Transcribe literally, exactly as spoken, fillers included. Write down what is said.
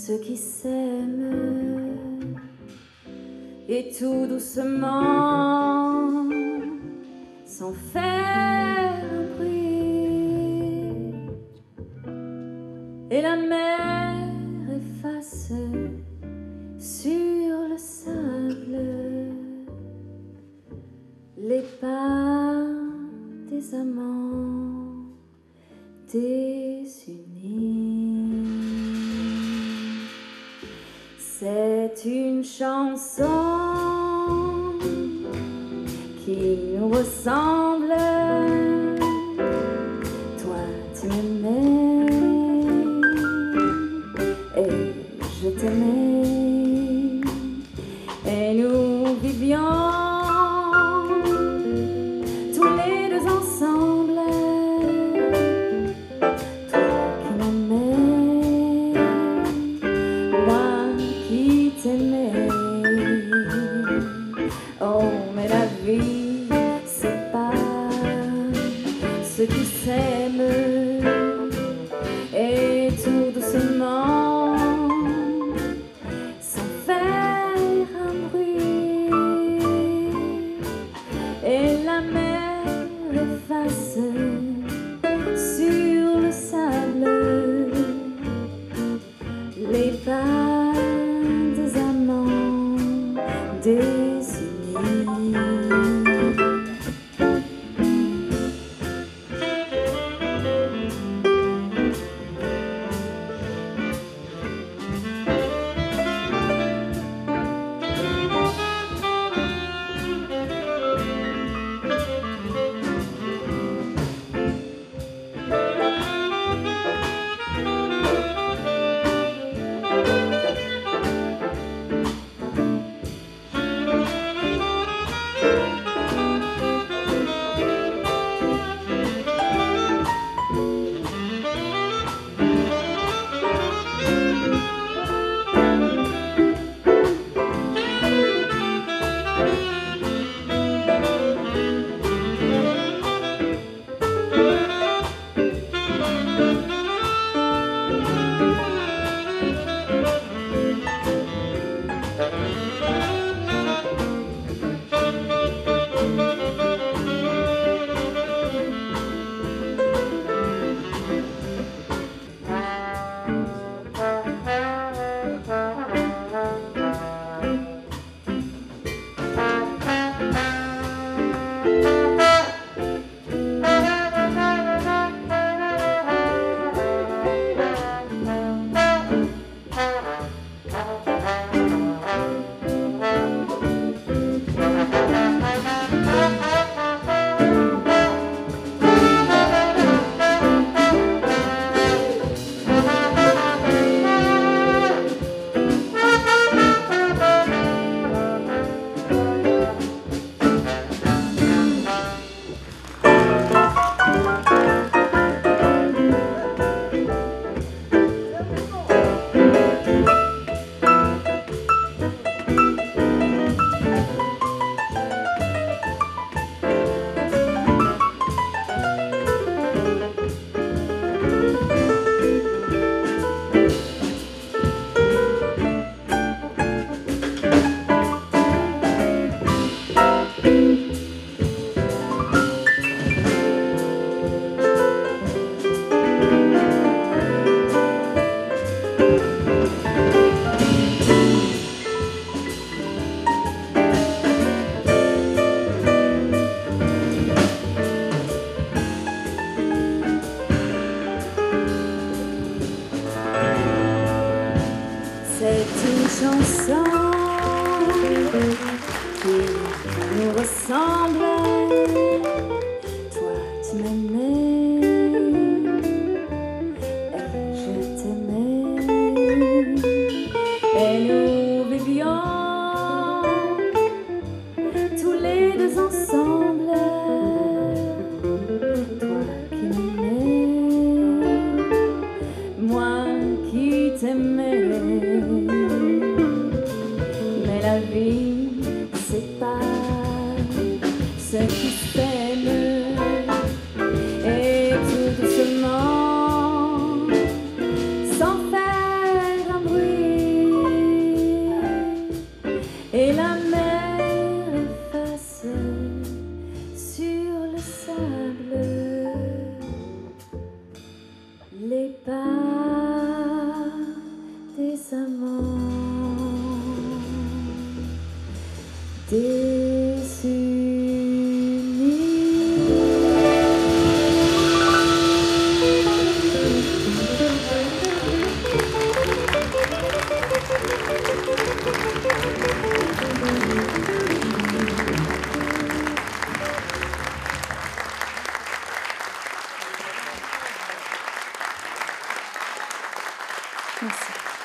ceux qui s'aiment et tout doucement sans faire un bruit et la mer efface sur le sable les pas des amants désunis. C'est une chanson qui nous ressemble. Toi tu m'aimais et je t'aimais et nous vivions tous les deux ensemble. Toi qui m'aimais, moi qui t'aimais. Oh mais la vie c'est pas ceux qui s'aiment et tout doucement sans faire un bruit et la mer efface sur le sable les pas des amants désunis. Sans faire un bruit Merci.